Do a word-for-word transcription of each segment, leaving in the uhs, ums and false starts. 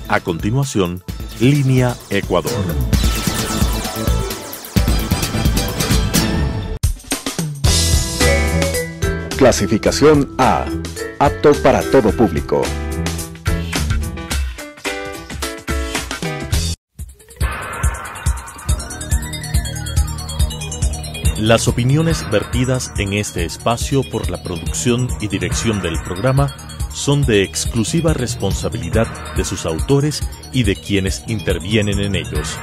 A continuación, Línea Ecuador. Clasificación A. Apto para todo público. Las opiniones vertidas en este espacio por la producción y dirección del programa son de exclusiva responsabilidad de sus autores y de quienes intervienen en ellos.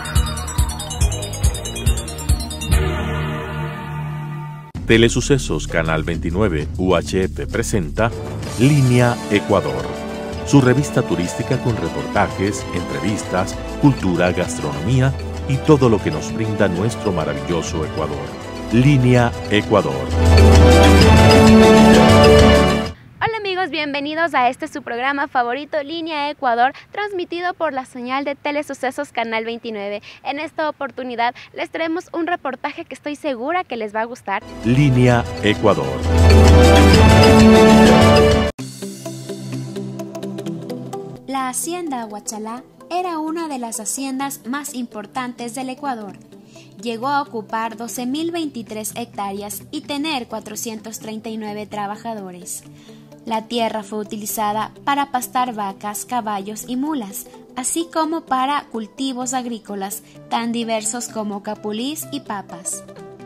Telesucesos Canal veintinueve U H F presenta Línea Ecuador, su revista turística con reportajes, entrevistas, cultura, gastronomía y todo lo que nos brinda nuestro maravilloso Ecuador. Línea Ecuador. Hola amigos, bienvenidos a este su programa favorito, Línea Ecuador, transmitido por la señal de Telesucesos Canal veintinueve. En esta oportunidad les traemos un reportaje que estoy segura que les va a gustar. Línea Ecuador. La hacienda Huachalá era una de las haciendas más importantes del Ecuador. Llegó a ocupar doce mil veintitrés hectáreas y tener cuatrocientos treinta y nueve trabajadores. La tierra fue utilizada para pastar vacas, caballos y mulas, así como para cultivos agrícolas tan diversos como capulís y papas.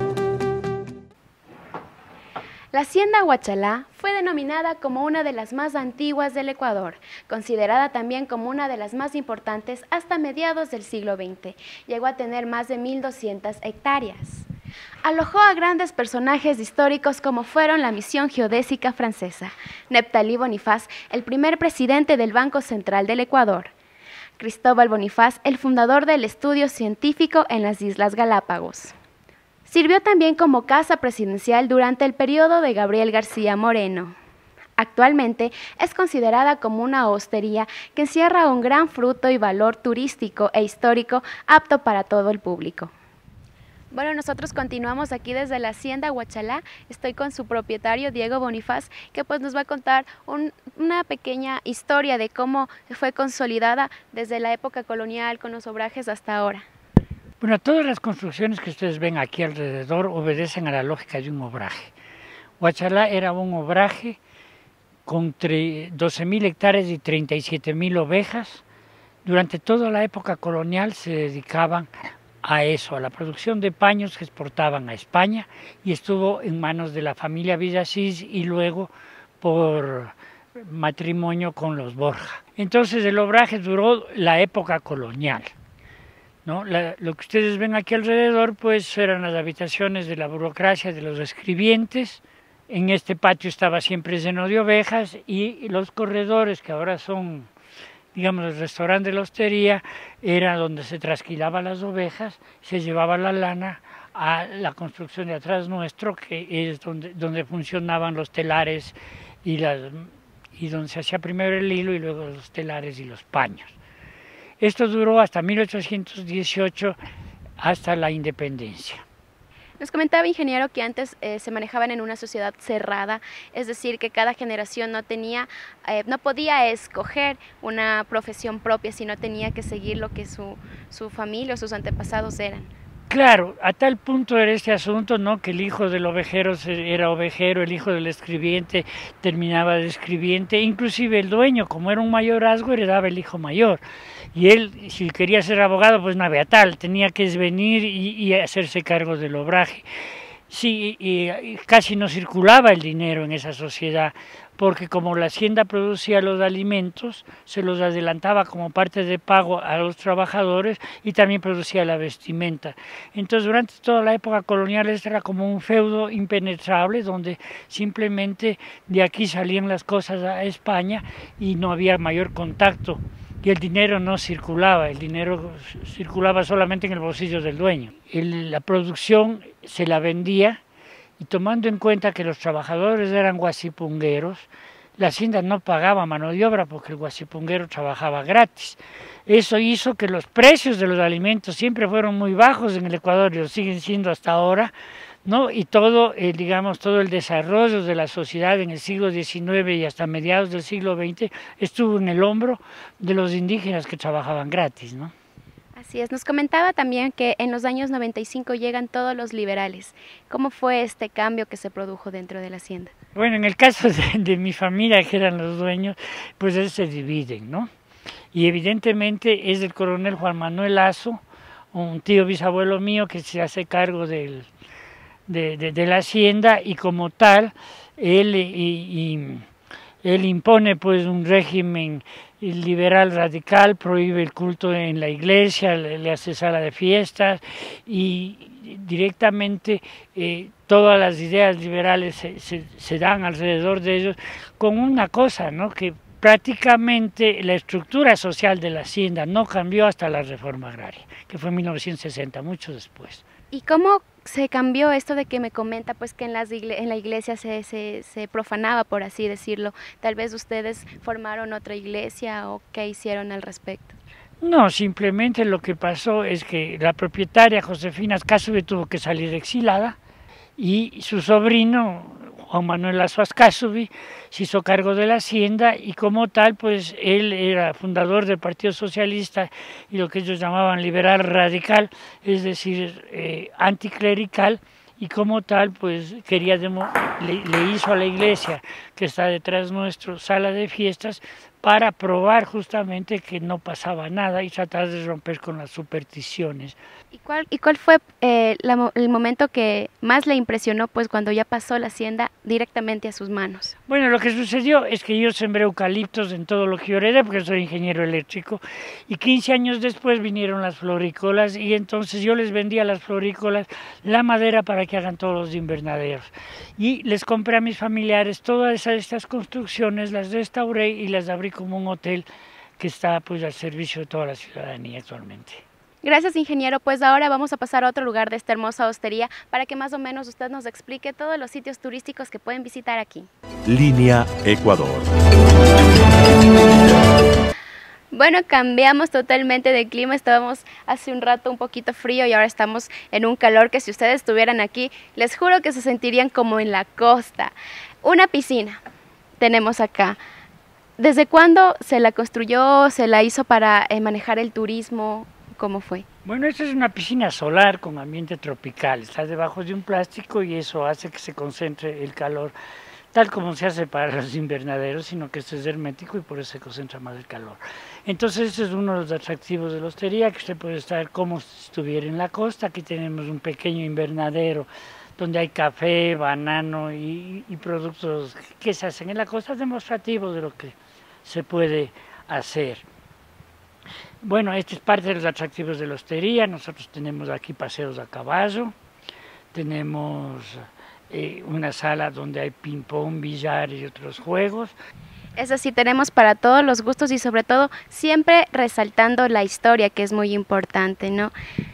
La hacienda Huachalá fue denominada como una de las más antiguas del Ecuador, considerada también como una de las más importantes hasta mediados del siglo veinte. Llegó a tener más de mil doscientas hectáreas. Alojó a grandes personajes históricos como fueron la misión geodésica francesa, Neptalí Bonifaz, el primer presidente del Banco Central del Ecuador, Cristóbal Bonifaz, el fundador del estudio científico en las Islas Galápagos. Sirvió también como casa presidencial durante el periodo de Gabriel García Moreno. Actualmente es considerada como una hostería que encierra un gran fruto y valor turístico e histórico apto para todo el público. Bueno, nosotros continuamos aquí desde la hacienda Huachalá. Estoy con su propietario, Diego Bonifaz, que pues nos va a contar un, una pequeña historia de cómo fue consolidada desde la época colonial con los obrajes hasta ahora. Bueno, todas las construcciones que ustedes ven aquí alrededor obedecen a la lógica de un obraje. Huachalá era un obraje con doce mil hectáreas y treinta y siete mil ovejas. Durante toda la época colonial se dedicaban a eso, a la producción de paños que exportaban a España, y estuvo en manos de la familia Villasís y luego por matrimonio con los Borja. Entonces el obraje duró la época colonial, ¿no? La, lo que ustedes ven aquí alrededor pues eran las habitaciones de la burocracia, de los escribientes. En este patio estaba siempre lleno de ovejas, y los corredores, que ahora son, digamos, el restaurante de la hostería, era donde se trasquilaban las ovejas, se llevaba la lana a la construcción de atrás nuestro, que es donde, donde funcionaban los telares y, las, y donde se hacía primero el hilo y luego los telares y los paños. Esto duró hasta mil ochocientos dieciocho, hasta la independencia. Nos comentaba, ingeniero, que antes eh, se manejaban en una sociedad cerrada, es decir, que cada generación no tenía, eh, no podía escoger una profesión propia, sino tenía que seguir lo que su, su familia o sus antepasados eran. Claro, a tal punto era este asunto, ¿no?, que el hijo del ovejero era ovejero, el hijo del escribiente terminaba de escribiente, inclusive el dueño, como era un mayorazgo, heredaba el hijo mayor. Y él, si quería ser abogado, pues no había tal, tenía que venir y, y hacerse cargo del obraje. Sí, y, y casi no circulaba el dinero en esa sociedad, porque como la hacienda producía los alimentos, se los adelantaba como parte de pago a los trabajadores, y también producía la vestimenta. Entonces, durante toda la época colonial, este era como un feudo impenetrable, donde simplemente de aquí salían las cosas a España y no había mayor contacto. Y el dinero no circulaba, el dinero circulaba solamente en el bolsillo del dueño. El, la producción se la vendía, y tomando en cuenta que los trabajadores eran guasipungueros, la hacienda no pagaba mano de obra porque el guasipunguero trabajaba gratis. Eso hizo que los precios de los alimentos siempre fueron muy bajos en el Ecuador, y lo siguen siendo hasta ahora, ¿no? Y todo, eh, digamos, todo el desarrollo de la sociedad en el siglo diecinueve y hasta mediados del siglo veinte estuvo en el hombro de los indígenas que trabajaban gratis, ¿no? Así es, nos comentaba también que en los años noventa y cinco llegan todos los liberales. ¿Cómo fue este cambio que se produjo dentro de la hacienda? Bueno, en el caso de, de mi familia, que eran los dueños, pues ellos se dividen, ¿no? Y evidentemente es el coronel Juan Manuel Lazo, un tío bisabuelo mío que se hace cargo del, de, de, de la hacienda, y como tal, él, y, y, él impone pues un régimen liberal radical, prohíbe el culto en la iglesia, le, le hace sala de fiestas, y directamente eh, todas las ideas liberales se, se, se dan alrededor de ellos, con una cosa, ¿no? Que prácticamente la estructura social de la hacienda no cambió hasta la reforma agraria, que fue en mil novecientos sesenta, mucho después. ¿Y cómo se cambió esto de que me comenta pues que en, las igle en la iglesia se, se, se profanaba, por así decirlo? Tal vez ustedes formaron otra iglesia, o qué hicieron al respecto. No, simplemente lo que pasó es que la propietaria Josefina Ascasubi tuvo que salir exilada, y su sobrino Juan Manuel Lazo Ascasubi se hizo cargo de la hacienda, y como tal pues él era fundador del Partido Socialista y lo que ellos llamaban liberal radical, es decir, eh, anticlerical, y como tal pues quería le, le hizo a la iglesia que está detrás nuestro sala de fiestas para probar justamente que no pasaba nada y tratar de romper con las supersticiones. ¿Y cuál, y cuál fue eh, la, el momento que más le impresionó pues cuando ya pasó la hacienda directamente a sus manos? Bueno, lo que sucedió es que yo sembré eucaliptos en todo lo que yo heredé, porque soy ingeniero eléctrico, y quince años después vinieron las florícolas, y entonces yo les vendía a las florícolas la madera para que hagan todos los invernaderos, y les compré a mis familiares todas estas construcciones, las restauré y las abrí como un hotel que está pues al servicio de toda la ciudadanía actualmente. Gracias, ingeniero. Pues ahora vamos a pasar a otro lugar de esta hermosa hostería para que más o menos usted nos explique todos los sitios turísticos que pueden visitar aquí. Línea Ecuador. Bueno, cambiamos totalmente de clima. Estábamos hace un rato un poquito frío y ahora estamos en un calor que si ustedes estuvieran aquí, les juro que se sentirían como en la costa. Una piscina tenemos acá. ¿Desde cuándo se la construyó, se la hizo para eh, manejar el turismo? ¿Cómo fue? Bueno, esta es una piscina solar con ambiente tropical, está debajo de un plástico y eso hace que se concentre el calor, tal como se hace para los invernaderos, sino que esto es hermético y por eso se concentra más el calor. Entonces este es uno de los atractivos de la hostería, que usted puede estar como si estuviera en la costa. Aquí tenemos un pequeño invernadero donde hay café, banano y, y productos que se hacen en la costa, demostrativos de lo que se puede hacer. Bueno, este es parte de los atractivos de la hostería. Nosotros tenemos aquí paseos a caballo, tenemos eh, una sala donde hay ping-pong, billar y otros juegos. Eso sí, tenemos para todos los gustos y sobre todo siempre resaltando la historia, que es muy importante, ¿no?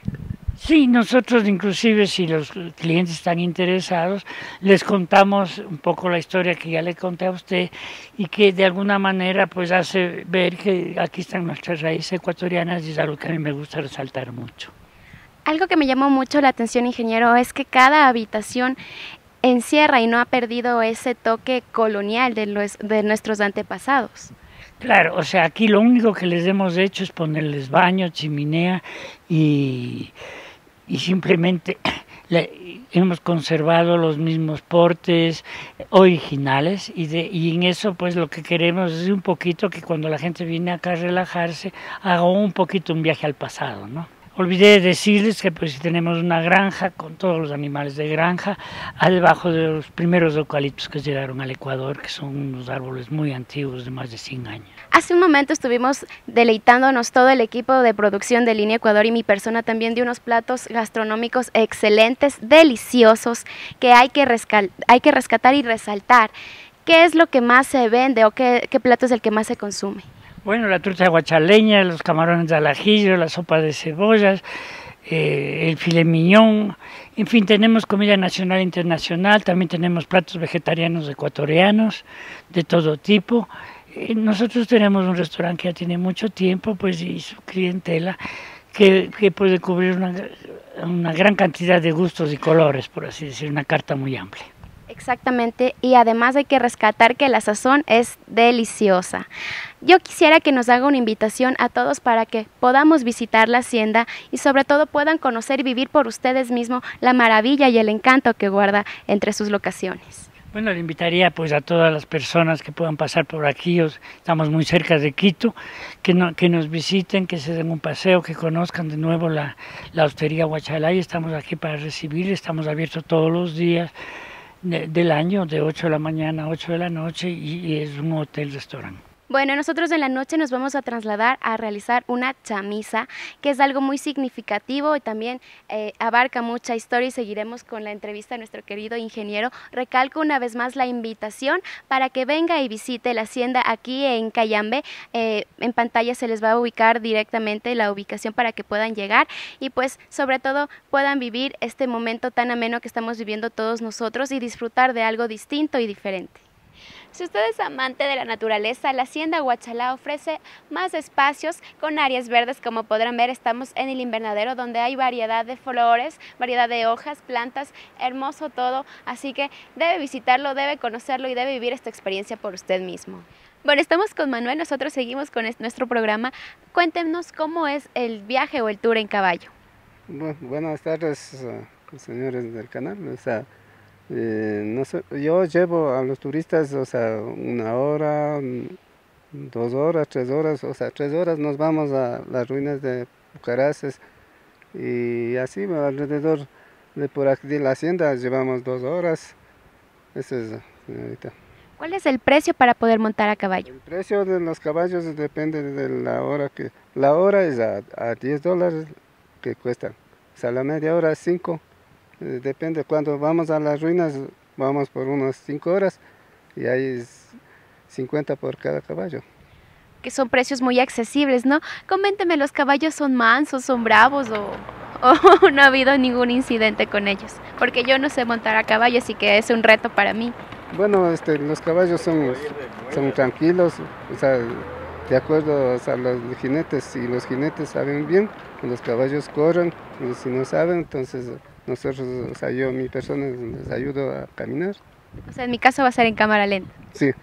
Sí, nosotros inclusive si los clientes están interesados, les contamos un poco la historia que ya le conté a usted y que de alguna manera pues hace ver que aquí están nuestras raíces ecuatorianas, y es algo que a mí me gusta resaltar mucho. Algo que me llamó mucho la atención, ingeniero, es que cada habitación encierra y no ha perdido ese toque colonial de, los, de nuestros antepasados. Claro, o sea, aquí lo único que les hemos hecho es ponerles baño, chimenea y... y simplemente le, hemos conservado los mismos portes originales, y, de, y en eso pues lo que queremos es un poquito que cuando la gente viene acá a relajarse, haga un poquito un viaje al pasado, ¿no? Olvidé decirles que pues tenemos una granja con todos los animales de granja, debajo de los primeros eucaliptos que llegaron al Ecuador, que son unos árboles muy antiguos de más de cien años. Hace un momento estuvimos deleitándonos todo el equipo de producción de Línea Ecuador y mi persona también de unos platos gastronómicos excelentes, deliciosos, que hay que, hay que rescatar y resaltar. ¿Qué es lo que más se vende o qué, qué plato es el que más se consume? Bueno, la trucha guachaleña, los camarones al ajillo, la sopa de cebollas, eh, el filet mignon, en fin, tenemos comida nacional e internacional, también tenemos platos vegetarianos ecuatorianos de todo tipo. Eh, nosotros tenemos un restaurante que ya tiene mucho tiempo, pues, y su clientela que, que puede cubrir una, una gran cantidad de gustos y colores, por así decir, una carta muy amplia. Exactamente, y además hay que rescatar que la sazón es deliciosa. Yo quisiera que nos haga una invitación a todos para que podamos visitar la hacienda y sobre todo puedan conocer y vivir por ustedes mismos la maravilla y el encanto que guarda entre sus locaciones. Bueno, le invitaría pues a todas las personas que puedan pasar por aquí, estamos muy cerca de Quito, que, no, que nos visiten, que se den un paseo, que conozcan de nuevo la, la hostería Huachalá, y estamos aquí para recibir, estamos abiertos todos los días de, del año, de ocho de la mañana a ocho de la noche, y, y es un hotel-restaurante. Bueno, nosotros en la noche nos vamos a trasladar a realizar una chamisa, que es algo muy significativo y también eh, abarca mucha historia, y seguiremos con la entrevista a nuestro querido ingeniero. Recalco una vez más la invitación para que venga y visite la hacienda aquí en Cayambe. Eh, en pantalla se les va a ubicar directamente la ubicación para que puedan llegar y pues sobre todo puedan vivir este momento tan ameno que estamos viviendo todos nosotros y disfrutar de algo distinto y diferente. Si usted es amante de la naturaleza, la hacienda Huachalá ofrece más espacios con áreas verdes. Como podrán ver, estamos en el invernadero donde hay variedad de flores, variedad de hojas, plantas, hermoso todo, así que debe visitarlo, debe conocerlo y debe vivir esta experiencia por usted mismo. Bueno, estamos con Manuel, nosotros seguimos con nuestro programa. Cuéntenos cómo es el viaje o el tour en caballo. Bueno, buenas tardes, uh, señores del canal. O sea, Eh, no sé, yo llevo a los turistas, o sea, una hora, dos horas, tres horas, o sea, tres horas nos vamos a las ruinas de Bucaraces y así alrededor de por aquí de la hacienda llevamos dos horas. Eso es, señorita. ¿Cuál es el precio para poder montar a caballo? El precio de los caballos depende de la hora que, la hora es a, a diez dólares que cuestan, o sea, la media hora es cinco. Depende, cuando vamos a las ruinas vamos por unas cinco horas y ahí es cincuenta por cada caballo. Que son precios muy accesibles, ¿no? Coménteme, ¿los caballos son mansos, son bravos o, o no ha habido ningún incidente con ellos? Porque yo no sé montar a caballo, así que es un reto para mí. Bueno, este, los caballos son, son tranquilos, o sea, de acuerdo a los jinetes, si los jinetes saben bien, los caballos corren, y si no saben, entonces nosotros, o sea, yo, mi persona, les ayudo a caminar. O sea, en mi caso va a ser en cámara lenta. Sí.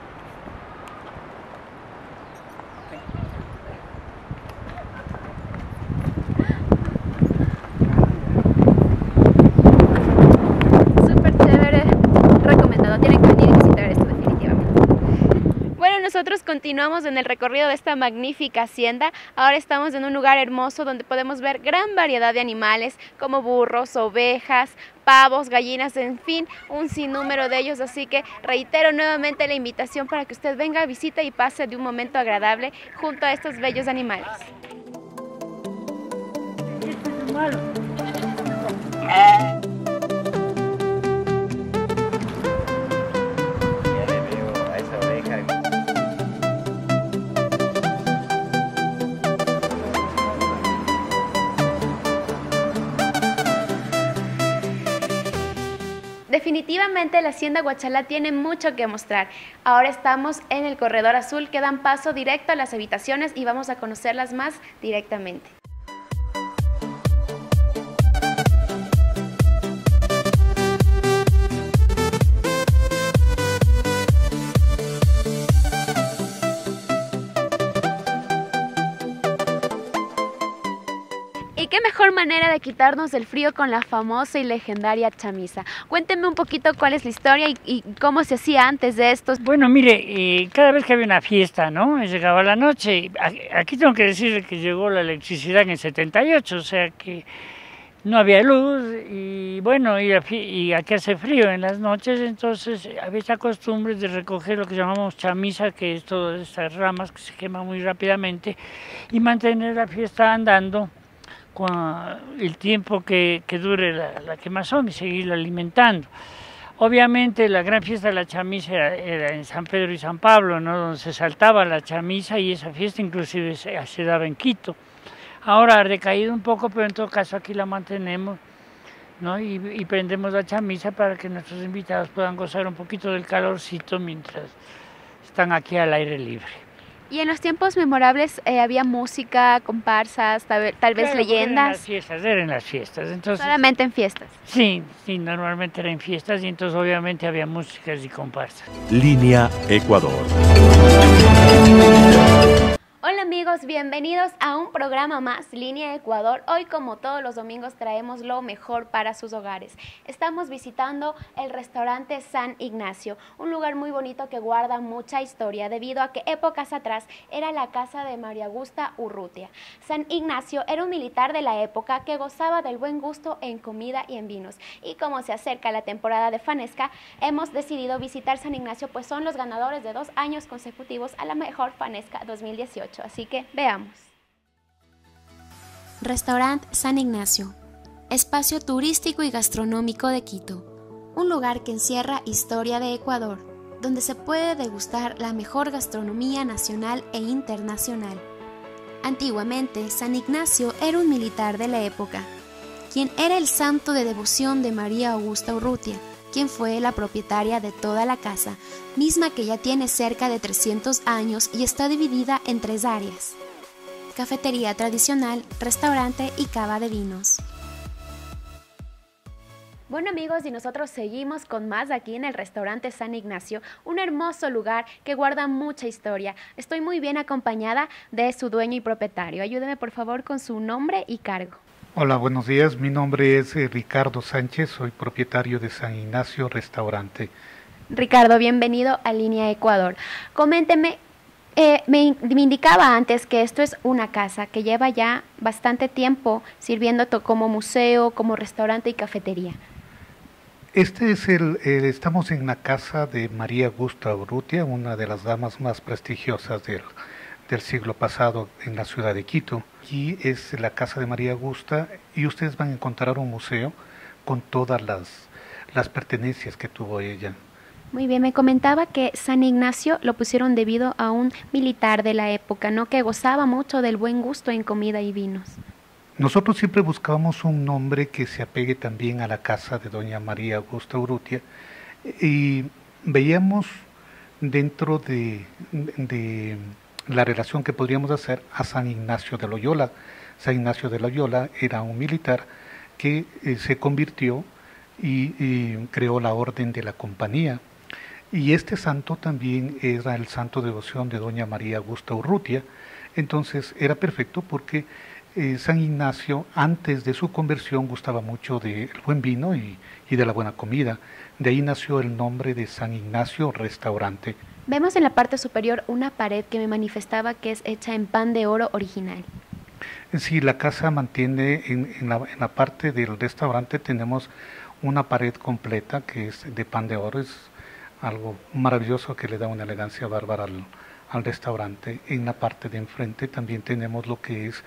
Súper chévere, recomendado, tienen que venir y visitar esto definitivamente. Bueno, nosotros continuamos en el recorrido de esta magnífica hacienda. Ahora estamos en un lugar hermoso donde podemos ver gran variedad de animales como burros, ovejas, pavos, gallinas, en fin, un sinnúmero de ellos. Así que reitero nuevamente la invitación para que usted venga, visite y pase de un momento agradable junto a estos bellos animales. Definitivamente la hacienda Huachalá tiene mucho que mostrar. Ahora estamos en el corredor azul que dan paso directo a las habitaciones y vamos a conocerlas más directamente. Y qué mejor manera de quitarnos el frío con la famosa y legendaria chamisa. Cuéntenme un poquito cuál es la historia y, y cómo se hacía antes de estos. Bueno, mire, eh, cada vez que había una fiesta, ¿no? Llegaba la noche. Aquí tengo que decir que llegó la electricidad en el setenta y ocho, o sea que no había luz y bueno, y, y aquí hace frío en las noches, entonces había esta costumbre de recoger lo que llamamos chamisa, que es todas estas ramas que se queman muy rápidamente, y mantener la fiesta andando el tiempo que, que dure la, la quemazón y seguirla alimentando. Obviamente la gran fiesta de la chamisa era, era en San Pedro y San Pablo, ¿no? Donde se saltaba la chamisa, y esa fiesta inclusive se, se daba en Quito. Ahora ha decaído un poco, pero en todo caso aquí la mantenemos, ¿no? y, y prendemos la chamisa para que nuestros invitados puedan gozar un poquito del calorcito mientras están aquí al aire libre. Y en los tiempos memorables eh, había música, comparsas, tal, tal vez Claro, leyendas. Eran las fiestas, eran las fiestas. Entonces, Solamente en fiestas. sí, sí, normalmente eran fiestas y entonces obviamente había músicas y comparsas. Línea Ecuador. Hola amigos, bienvenidos a un programa más, Línea Ecuador. Hoy, como todos los domingos, traemos lo mejor para sus hogares. Estamos visitando el restaurante San Ignacio, un lugar muy bonito que guarda mucha historia debido a que épocas atrás era la casa de María Augusta Urrutia. San Ignacio era un militar de la época que gozaba del buen gusto en comida y en vinos. Y como se acerca la temporada de fanesca, hemos decidido visitar San Ignacio, pues son los ganadores de dos años consecutivos a la mejor fanesca dos mil dieciocho. Así que veamos. Restaurant San Ignacio, espacio turístico y gastronómico de Quito, un lugar que encierra historia de Ecuador, donde se puede degustar la mejor gastronomía nacional e internacional. Antiguamente, San Ignacio era un militar de la época, quien era el santo de devoción de María Augusta Urrutia, quien fue la propietaria de toda la casa, misma que ya tiene cerca de trescientos años y está dividida en tres áreas: cafetería tradicional, restaurante y cava de vinos. Bueno amigos, y nosotros seguimos con más aquí en el restaurante San Ignacio, un hermoso lugar que guarda mucha historia. Estoy muy bien acompañada de su dueño y propietario. Ayúdeme por favor con su nombre y cargo. Hola, buenos días. Mi nombre es eh, Ricardo Sánchez, soy propietario de San Ignacio Restaurante. Ricardo, bienvenido a Línea Ecuador. Coménteme, eh, me, me indicaba antes que esto es una casa que lleva ya bastante tiempo sirviendo como museo, como restaurante y cafetería. Este es el, el estamos en la casa de María Augusta Urrutia, una de las damas más prestigiosas del, del siglo pasado en la ciudad de Quito. Aquí es la casa de María Augusta y ustedes van a encontrar un museo con todas las, las pertenencias que tuvo ella. Muy bien, me comentaba que San Ignacio lo pusieron debido a un militar de la época, ¿no?, que gozaba mucho del buen gusto en comida y vinos. Nosotros siempre buscábamos un nombre que se apegue también a la casa de doña María Augusta Urrutia y veíamos dentro de, de la relación que podríamos hacer a San Ignacio de Loyola. San Ignacio de Loyola era un militar que eh, se convirtió y, y creó la orden de la compañía. Y este santo también era el santo de devoción de doña María Augusta Urrutia. Entonces era perfecto porque eh, San Ignacio, antes de su conversión, gustaba mucho del buen vino y, y de la buena comida. De ahí nació el nombre de San Ignacio Restaurante. Vemos en la parte superior una pared que me manifestaba que es hecha en pan de oro original. Sí, la casa mantiene, en, en, la, en la parte del restaurante tenemos una pared completa que es de pan de oro, es algo maravilloso que le da una elegancia bárbara al, al restaurante. En la parte de enfrente también tenemos lo que es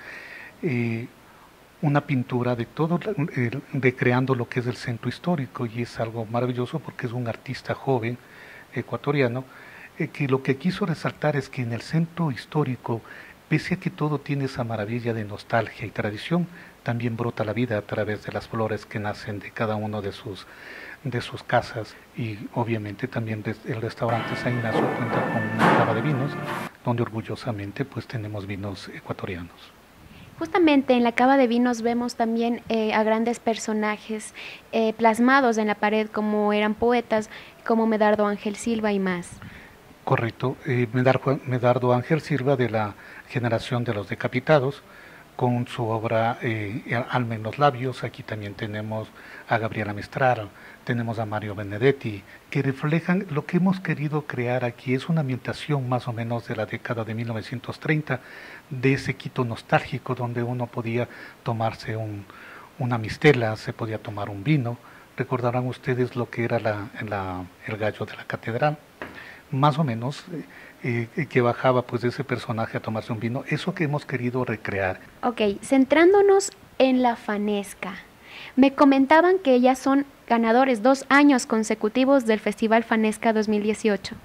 eh, una pintura de todo, eh, recreando lo que es el centro histórico, y es algo maravilloso porque es un artista joven ecuatoriano eh, que lo que quiso resaltar es que en el centro histórico, pese a que todo tiene esa maravilla de nostalgia y tradición, también brota la vida a través de las flores que nacen de cada uno de sus, de sus casas, y obviamente también el restaurante San Ignacio cuenta con una cava de vinos, donde orgullosamente pues tenemos vinos ecuatorianos. Justamente en la cava de vinos vemos también eh, a grandes personajes eh, plasmados en la pared, como eran poetas, como Medardo Ángel Silva y más. Correcto, eh, Medardo, Medardo Ángel Silva, de la generación de los decapitados, con su obra eh, Alma en los labios. Aquí también tenemos a Gabriela Mistral, tenemos a Mario Benedetti, que reflejan lo que hemos querido crear aquí. Es una ambientación más o menos de la década de mil novecientos treinta, de ese Quito nostálgico donde uno podía tomarse un, una mistela, se podía tomar un vino. Recordarán ustedes lo que era la, la, el gallo de la catedral, más o menos, eh, eh, que bajaba pues ese personaje a tomarse un vino, eso que hemos querido recrear. Ok, centrándonos en la fanesca, me comentaban que ya son ganadores dos años consecutivos del Festival Fanesca dos mil dieciocho.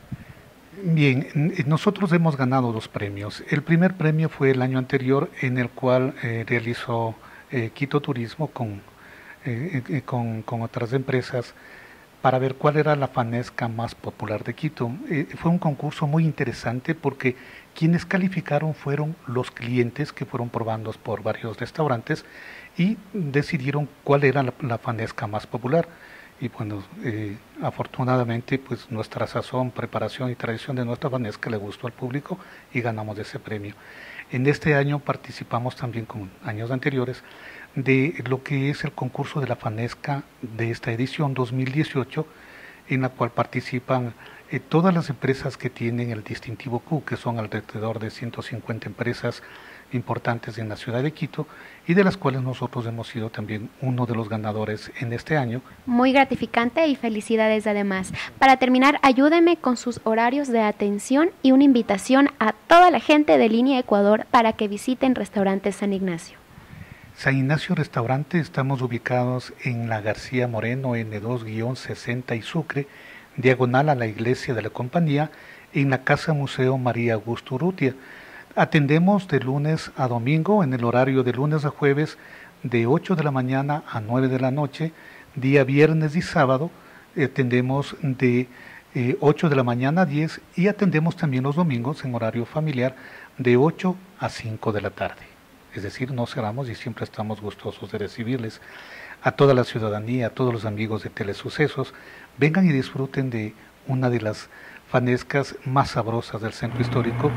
Bien, nosotros hemos ganado dos premios. El primer premio fue el año anterior, en el cual eh, realizó eh, Quito Turismo con, eh, eh, con, con otras empresas para ver cuál era la fanesca más popular de Quito. Eh, fue un concurso muy interesante porque quienes calificaron fueron los clientes que fueron probando por varios restaurantes y decidieron cuál era la, la fanesca más popular. Y bueno, eh, afortunadamente pues nuestra sazón, preparación y tradición de nuestra fanesca le gustó al público y ganamos ese premio. En este año participamos también, como años anteriores, de lo que es el concurso de la fanesca de esta edición dos mil dieciocho, en la cual participan eh, todas las empresas que tienen el distintivo Q, que son alrededor de ciento cincuenta empresas importantes en la ciudad de Quito, y de las cuales nosotros hemos sido también uno de los ganadores en este año. Muy gratificante y felicidades además. Para terminar, ayúdeme con sus horarios de atención y una invitación a toda la gente de Línea Ecuador para que visiten Restaurante San Ignacio. San Ignacio Restaurante, estamos ubicados en la García Moreno ene dos sesenta y Sucre, diagonal a la iglesia de la Compañía, en la Casa Museo María Augusto Urrutia. Atendemos de lunes a domingo, en el horario de lunes a jueves, de ocho de la mañana a nueve de la noche. Día viernes y sábado atendemos de eh, ocho de la mañana a diez, y atendemos también los domingos en horario familiar de ocho a cinco de la tarde. Es decir, no cerramos y siempre estamos gustosos de recibirles. A toda la ciudadanía, a todos los amigos de Telesucesos, vengan y disfruten de una de las fanescas más sabrosas del centro histórico.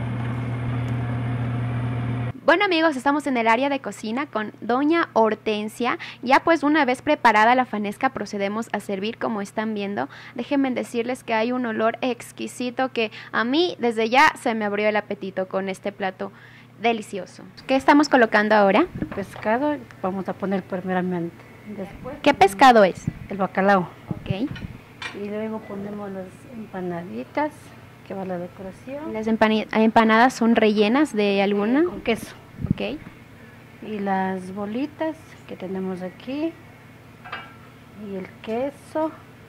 Bueno amigos, estamos en el área de cocina con doña Hortensia. Ya pues una vez preparada la fanesca procedemos a servir, como están viendo. Déjenme decirles que hay un olor exquisito que a mí desde ya se me abrió el apetito con este plato delicioso. ¿Qué estamos colocando ahora? Pescado vamos a poner primeramente. Después, ¿qué pescado es? El bacalao. Ok. Y luego ponemos las empanaditas, que va la decoración. ¿Las empanadas son rellenas de alguna? Eh, con queso. Ok. Y las bolitas que tenemos aquí. Y el queso.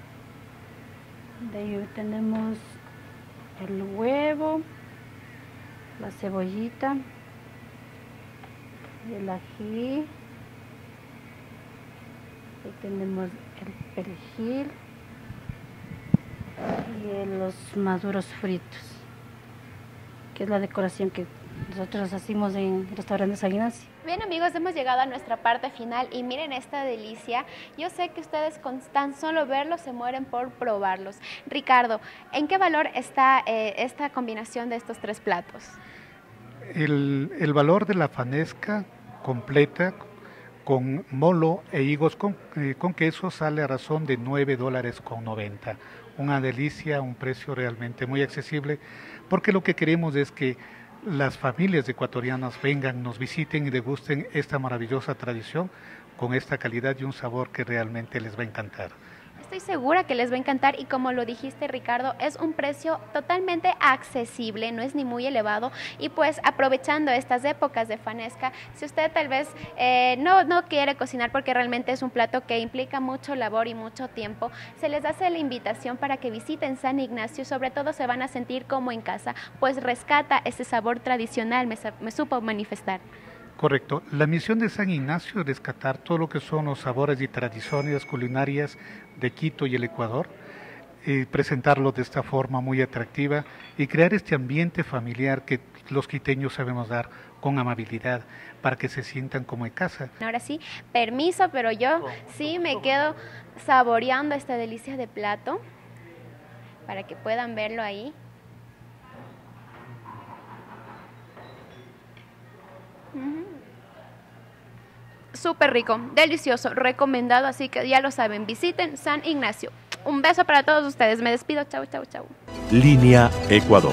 De ahí tenemos el huevo, la cebollita, el ají. Ahí tenemos el perejil y los maduros fritos, que es la decoración que nosotros hacemos en el Restaurante San Ignacio. Bien amigos, hemos llegado a nuestra parte final y miren esta delicia. Yo sé que ustedes con tan solo verlos se mueren por probarlos. Ricardo, ¿en qué valor está eh, esta combinación de estos tres platos? El, el valor de la fanesca completa con molo e higos con, eh, con queso sale a razón de nueve dólares con noventa. Una delicia, un precio realmente muy accesible, porque lo que queremos es que las familias ecuatorianas vengan, nos visiten y degusten esta maravillosa tradición con esta calidad y un sabor que realmente les va a encantar. Estoy segura que les va a encantar y como lo dijiste Ricardo, es un precio totalmente accesible, no es ni muy elevado y pues aprovechando estas épocas de fanesca, si usted tal vez eh, no, no quiere cocinar porque realmente es un plato que implica mucho labor y mucho tiempo, se les hace la invitación para que visiten San Ignacio, sobre todo se van a sentir como en casa, pues rescata ese sabor tradicional, me, me supo manifestar. Correcto. La misión de San Ignacio es rescatar todo lo que son los sabores y tradiciones culinarias de Quito y el Ecuador, y presentarlo de esta forma muy atractiva y crear este ambiente familiar que los quiteños sabemos dar con amabilidad para que se sientan como en casa. Ahora sí, permiso, pero yo sí me quedo saboreando esta delicia de plato para que puedan verlo ahí. Súper rico, delicioso, recomendado, así que ya lo saben, visiten San Ignacio. Un beso para todos ustedes, me despido, chau, chau, chau. Línea Ecuador.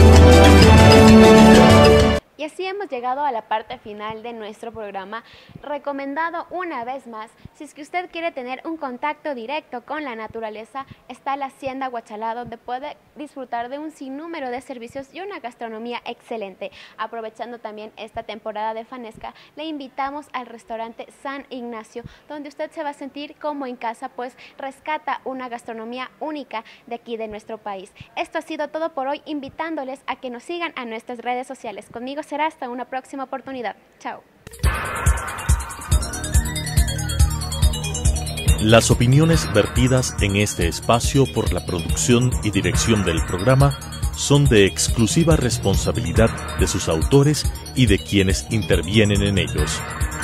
Y así hemos llegado a la parte final de nuestro programa, recomendado una vez más, si es que usted quiere tener un contacto directo con la naturaleza, está la Hacienda Huachalá, donde puede disfrutar de un sinnúmero de servicios y una gastronomía excelente. Aprovechando también esta temporada de fanesca, le invitamos al restaurante San Ignacio, donde usted se va a sentir como en casa, pues rescata una gastronomía única de aquí de nuestro país. Esto ha sido todo por hoy, invitándoles a que nos sigan a nuestras redes sociales. Conmigo será hasta una próxima oportunidad. Chao. Las opiniones vertidas en este espacio por la producción y dirección del programa son de exclusiva responsabilidad de sus autores y de quienes intervienen en ellos.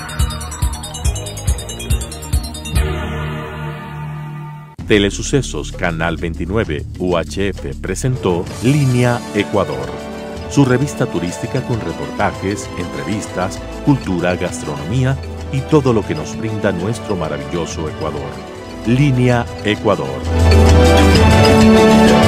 Telesucesos Canal veintinueve U H F presentó Línea Ecuador, su revista turística con reportajes, entrevistas, cultura, gastronomía y todo lo que nos brinda nuestro maravilloso Ecuador. Línea Ecuador.